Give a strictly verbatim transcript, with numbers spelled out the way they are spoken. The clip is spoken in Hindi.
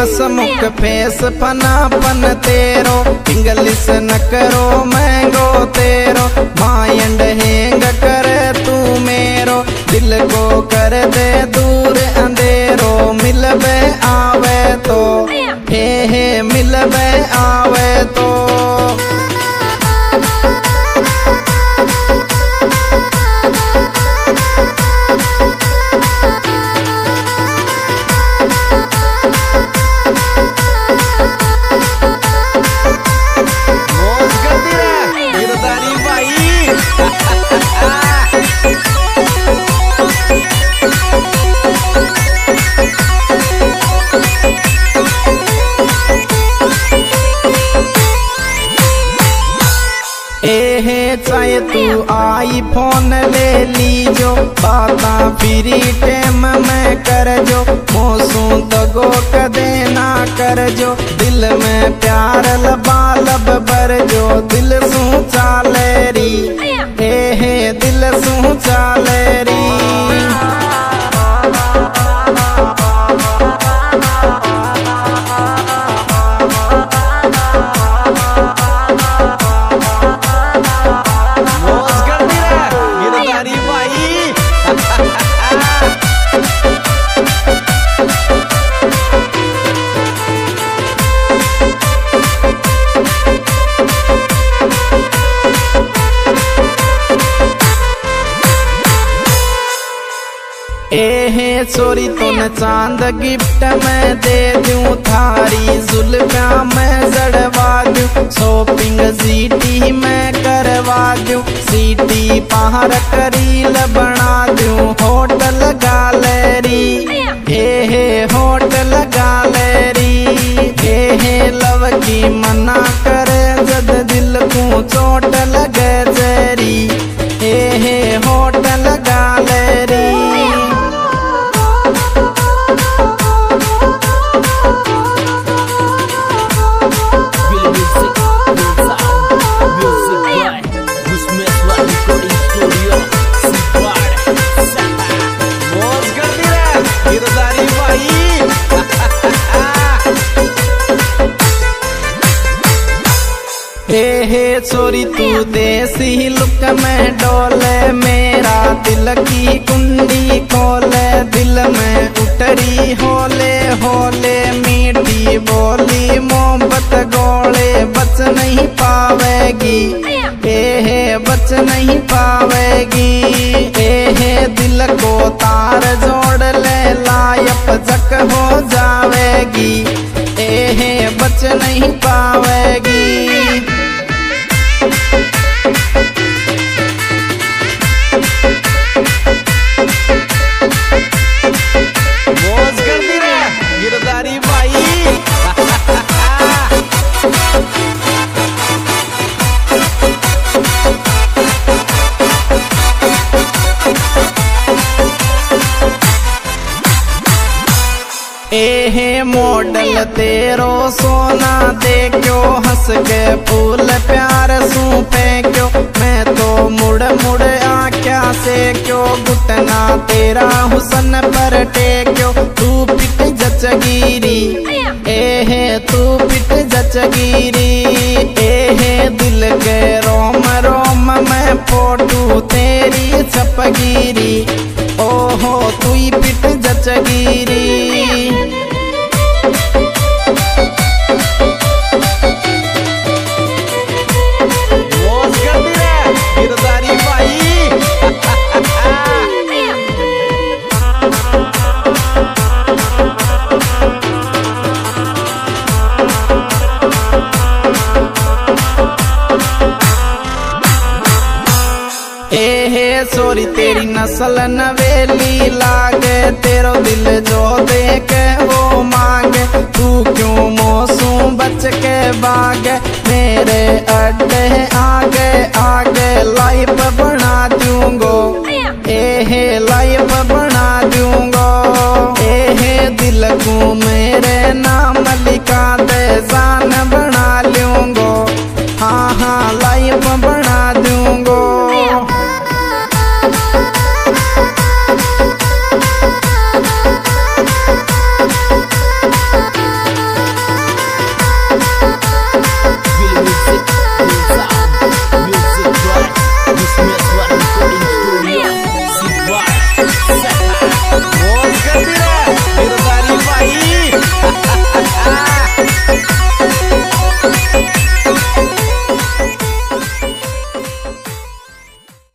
हसमुख फेस पनापन तेरो, इंग्लिश न करो महंगो तेरो, माइंड हैंग करे तू मेरो, दिल को कर दे दूर अंधेरो, मिलबे आवे तो हे हे मिलबे आवे तो। चाहे तू आई फोन ले लीजो, बाता फ्री टाइम में कर जो, मोसू दगो कदे ना कर जो, दिल में प्यार लबा लब भर जो, दिल सू चाले री हे हे दिल सू चाले री। एहे चोरी तूने चांद गिफ्ट में दे दूं, थारी जुल्फा में जड़वा दूं, शॉपिंग सीटी में करवा दूं, सीटी पहाड़ करील बना दूं, होटल गैलरी एहे होटल गैलरी, एहे लव की मना करे जद दिल को चोट लगे जरी, एहे होटल गैलरी। हे चोरी तू देसी लुक में डोले, मेरा दिल की कुंडी खोले, दिल में उतरी होले होले, मीठी बोली मोहब्बत गोले, बच नहीं पावेगी हे बच नहीं पावेगी, हे दिल को तार जोड़ ले लायप जक हो जावेगी, हे बच नहीं पावेगी। एहे मॉडल तेरो सोना देखो, हंस के फूल प्यार सू फेंक्यो, मैं तो मुड़ मुड़ आख्या से क्यों, घुटना तेरा हुसन पर टेक्यो, तू पिट जचगीरी एहे तू पिट जचगीरी, एहे दिल के रोम रोम में फोटू तेरी छपगीरी, ओहो तू ही पिट जचगीरी। चोरी तेरी नस्ल नवेली लागे, तेरो दिल जो देखे वो मांगे, तू क्यों मौसू बच के भागे, मेरे अड्डे आगे आगे लाइफ बना दूंगो, एहे लाइफ बना दूंगो, एहे दिल को मेरे नाम लिखा दे, जान बना लूंगो, हाँ हाँ लाइफ बना दूंगो। Christmas